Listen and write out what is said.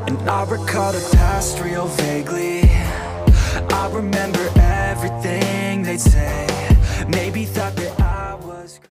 And I recall the past real vaguely. I remember everything they'd say. Maybe thought that I was